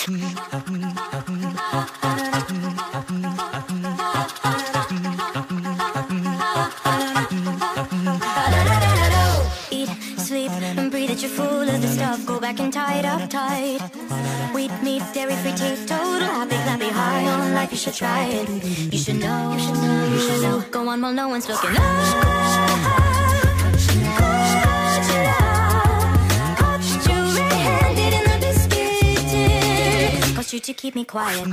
Eat, sleep, and breathe it. You're full of the stuff. Go back and tie it up tight. Wheat, meat, dairy-free, teetotal, happy, clappy, high on life. You should try it. You should know. You should know. You should know. Go on while no one's looking. Caught you red-handed in the biscuit tin. Caught you to keep me quiet.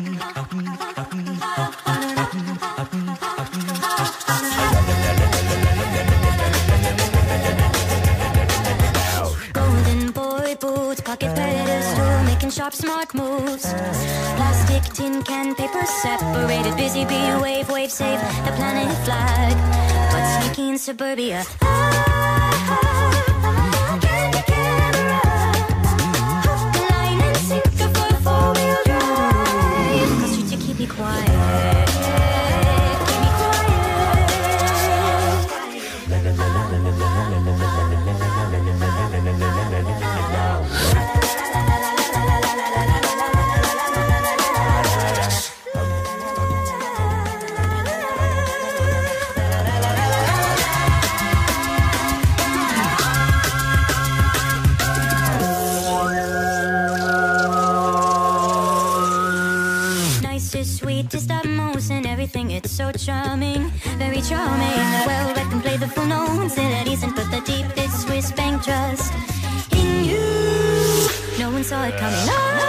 Golden boy boots, pocket pedestal, making sharp, smart moves. Plastic, tin can, paper separated. Busy bee, wave, wave, save the planet flag. But sneaky in suburbia. Candy camera, hook, line, and sinker for four-wheel drive. Cause you to keep me quiet. Keep me quiet. Nicest, sweetest, utmost, and everything. It's so charming, very charming. Well read and play the full notes. It isn't but the deepest Swiss bank trust in you. No one saw it coming.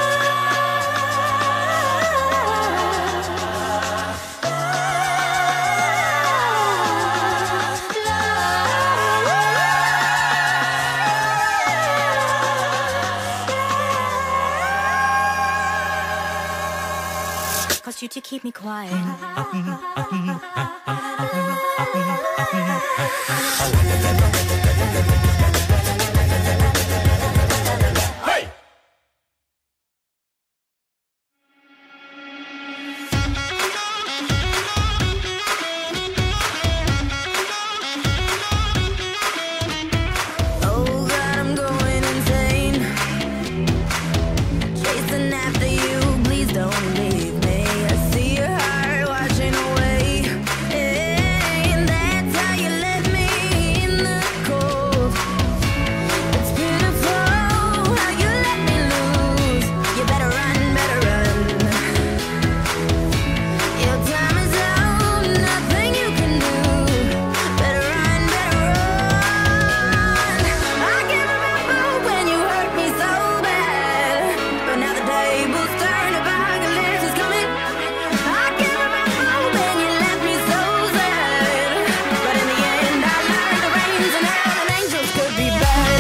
Cause you to keep me quiet. Hey! Oh God, I'm going insane. Chasing after you, please don't leave me. I see your heart washing away. And that's how you left me in the cold. It's beautiful how you let me lose. You better run, better run. Your time is out, nothing you can do. Better run, better run. I can remember when you hurt me so bad, but now the tables turn, apocalypse is coming. I can remember when you left me so sad, but in the end I learned the rains and hell and angels could be bad.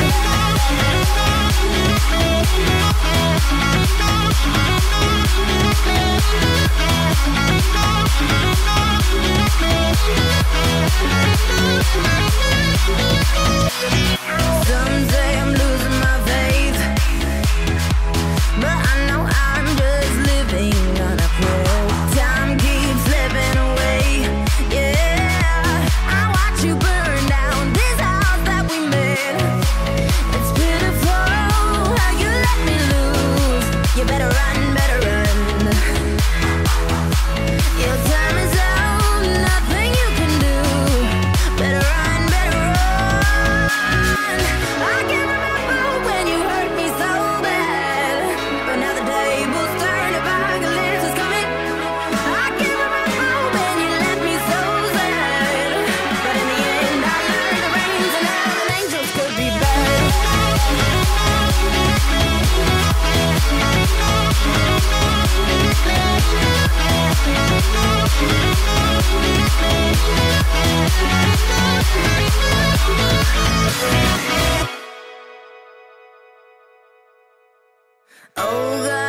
Some say I'm losing my faith, but I know I'm just living on a prayer. Time keeps slipping away. Yeah, I watch you burn down this house that we made. It's pitiful how you let me lose. You better run, better run. Your time is out, nothing you can do. Better run, better run. I can remember when you hurt me so bad, but now the tables turn, apocalypse is coming. I can remember when you left me so sad, but in the end I learned the rains and hell and angels could be bad. Oh God.